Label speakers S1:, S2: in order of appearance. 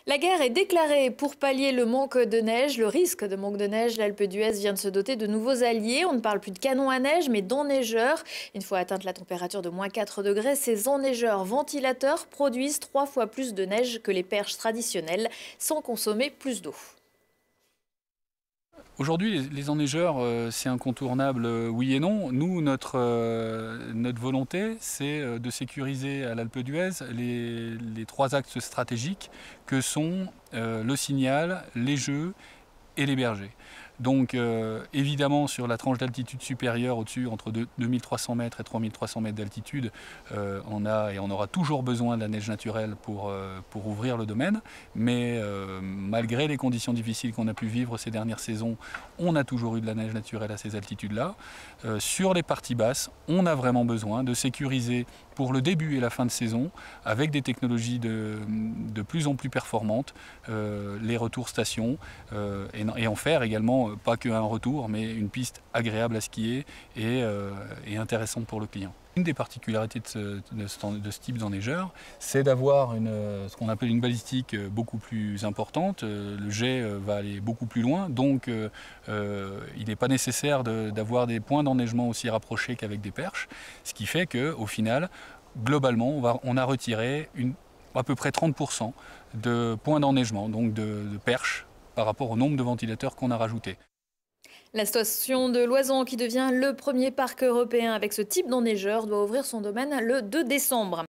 S1: La guerre est déclarée pour pallier le manque de neige, le risque de manque de neige. L'Alpe d'Huez vient de se doter de nouveaux alliés. On ne parle plus de canons à neige, mais d'enneigeurs. Une fois atteinte la température de -4 degrés, ces enneigeurs ventilateurs produisent 3 fois plus de neige que les perches traditionnelles, sans consommer plus d'eau.
S2: Aujourd'hui, les enneigeurs, c'est incontournable, oui et non. Nous, notre volonté, c'est de sécuriser à l'Alpe d'Huez les trois axes stratégiques que sont le Signal, les Jeux et les Bergers. Donc évidemment sur la tranche d'altitude supérieure au-dessus, entre 2300 mètres et 3300 mètres d'altitude, on aura toujours besoin de la neige naturelle pour ouvrir le domaine. Mais malgré les conditions difficiles qu'on a pu vivre ces dernières saisons, on a toujours eu de la neige naturelle à ces altitudes-là. Sur les parties basses, on a vraiment besoin de sécuriser pour le début et la fin de saison, avec des technologies de plus en plus performantes, les retours stations, et en faire également pas qu'un retour, mais une piste agréable à skier et intéressante pour le client. Une des particularités de ce type d'enneigeur, c'est d'avoir ce qu'on appelle une balistique beaucoup plus importante. Le jet va aller beaucoup plus loin, donc il n'est pas nécessaire d'avoir des points d'enneigement aussi rapprochés qu'avec des perches, ce qui fait qu'au final, globalement, on a retiré à peu près 30% de points d'enneigement, donc de perches, par rapport au nombre de ventilateurs qu'on a rajoutés.
S1: La station de Loisan, qui devient le premier parc européen avec ce type d'enneigeur, doit ouvrir son domaine le 2 décembre.